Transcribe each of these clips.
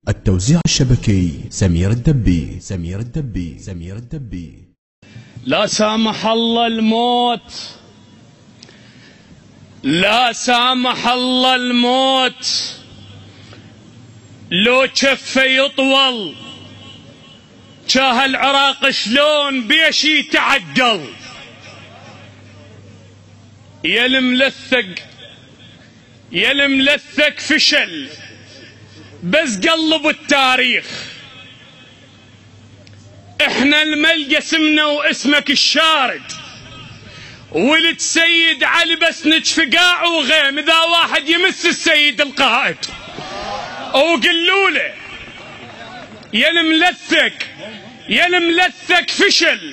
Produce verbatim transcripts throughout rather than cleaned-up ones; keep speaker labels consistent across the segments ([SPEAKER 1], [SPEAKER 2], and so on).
[SPEAKER 1] التوزيع الشبكي سمير الدبي سمير الدبي سمير الدبي.
[SPEAKER 2] لا سامح الله الموت، لا سامح الله الموت، لو جفه يطول جاه العراق شلون بيشي تعقل. يا الملثق يا الملثق فشل بس قلب التاريخ. احنا الملقى اسمنا واسمك الشارد، ولد سيد علي بس نجفقاع وغيم اذا واحد يمس السيد القائد. وقلوا له يا الملثق يا الملثق فشل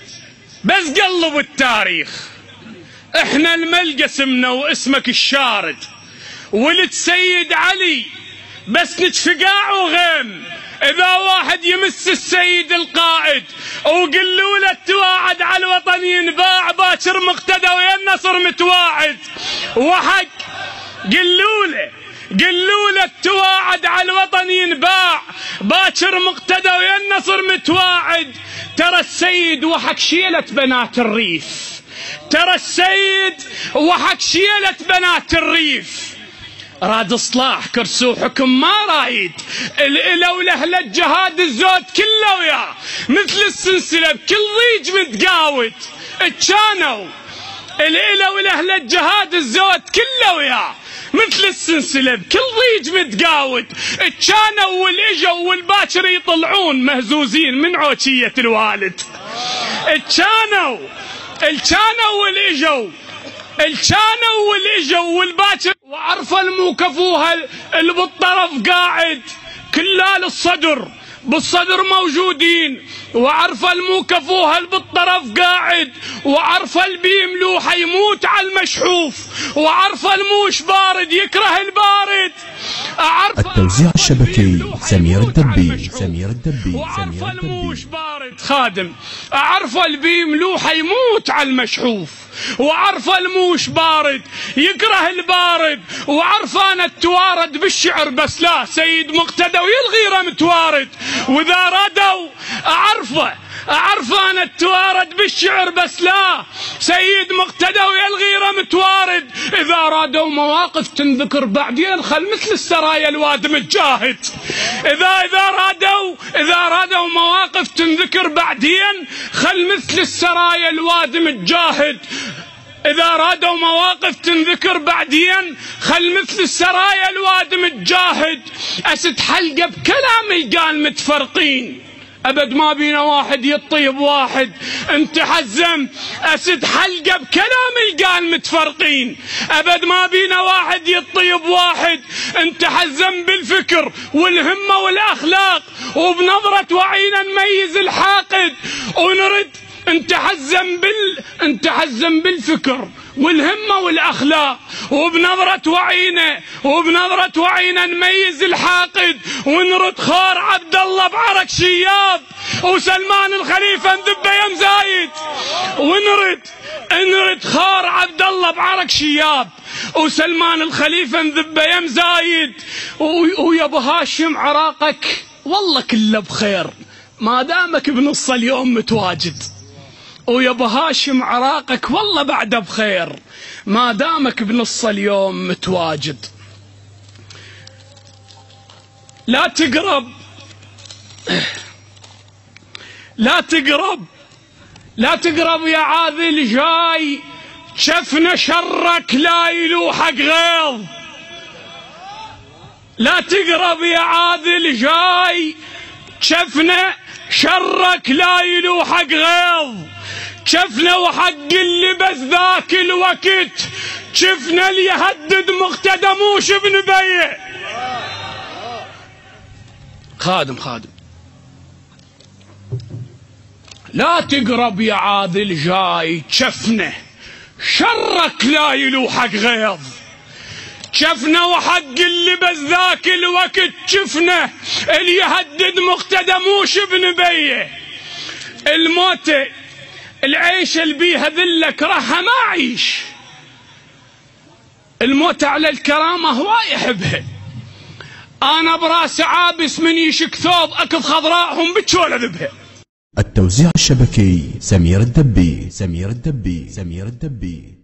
[SPEAKER 2] بس قلب التاريخ. احنا الملقى اسمنا واسمك الشارد، ولد سيد علي بس نجفقاع وغيم اذا واحد يمس السيد القائد. وقلوا له التواعد على الوطن ينباع باكر مقتدى ويا النصر متواعد. وحق قلوا له قلوا له التواعد على الوطن ينباع باكر مقتدى ويا النصر متواعد. ترى السيد وحق شيلة بنات الريف، ترى السيد وحق شيلة بنات الريف. راد اصلاح كرسي وحكم ما رايد، الإله ولأهل الجهاد الزود كله وياه مثل السلسلة بكل ضيج متقاود. اتشانوا الإله ولأهل الجهاد الزود كله وياه مثل السلسلة بكل ضيج متقاود. اتشانوا والاجوا والباكر يطلعون مهزوزين من عوشية الوالد. اتشانوا الشانوا والاجوا الشانوا والاجوا والباكر. وعرف الموكفوها اللي بالطرف قاعد كلال الصدر بالصدر موجودين. وعرف الموكفوها اللي بالطرف قاعد، وعرف البيملوح يموت على المشحوف، وعرف الموش بارد يكره البارد.
[SPEAKER 1] التوزيع الشبكي سمير الدبي سمير الدبي
[SPEAKER 2] وعرف الموش بارد خادم. أعرف البيملوح يموت على المشحوف، وعرف الموش بارد يكره البارد. وعرف انا التوارد بالشعر بس لا سيد مقتدى ويلغيره متوارد. واذا رادوا اعرفه اعرف انا التوارد بالشعر بس لا سيد مقتدى ويلغيره متوارد. اذا رادوا مواقف تنذكر بعدين خل مثل السرايا الوادم الجاهد. اذا اذا رادوا اذا رادوا مواقف تنذكر بعدين خل مثل السرايا الوادم الجاهد. إذا رادوا مواقف تنذكر بعدين خل مثل السرايا الوادم الجاهد. أسد حلقة بكلامي قال متفرقين، أبد ما بينا واحد يطيب واحد. انت حزم أسد حلقة بكلامي قال متفرقين، أبد ما بينا واحد يطيب واحد. انت حزم بالفكر والهمة والأخلاق، وبنظرة وعينا نميز الحاقد ونرد. انت حزم بال انت حزم بالفكر والهمة والأخلاق، وبنظرة وعينا وبنظرة وعينا نميز الحاقد ونرد خار عبد الله بعرك شياب وسلمان الخليفة نذبه يم زايد. ونرد نرد خار عبد الله بعرك شياب وسلمان الخليفة نذبه يم زايد. ويا ابو هاشم عراقك والله كله بخير ما دامك بنص اليوم متواجد. ويا ابو هاشم عراقك والله بعده بخير ما دامك بنص اليوم متواجد. لا تقرب لا تقرب لا تقرب يا عاذل جاي شفنا شرك لا يلوحك غيظ. لا تقرب يا عاذل جاي شفنا شرك لا يلوحك غيظ. شفنا وحق اللي بس ذاك الوقت شفنا اللي يهدد مقتدى موش ابن بيه. خادم خادم لا تقرب يا عاذل جاي شفنا شرك لا يلوحك غيظ. شفنا وحق اللي بس ذاك الوقت شفنا اللي يهدد مقتدى موش ابن بيه. الموتى العيش اللي بيها ذله كرهها ما اعيش، الموت على الكرامه هو يحبها. انا براس عابس من يشك ثوب اكض خضراءهم بتشول ذبها.
[SPEAKER 1] التوزيع الشبكي سمير الدبي سمير الدبي سمير الدبي.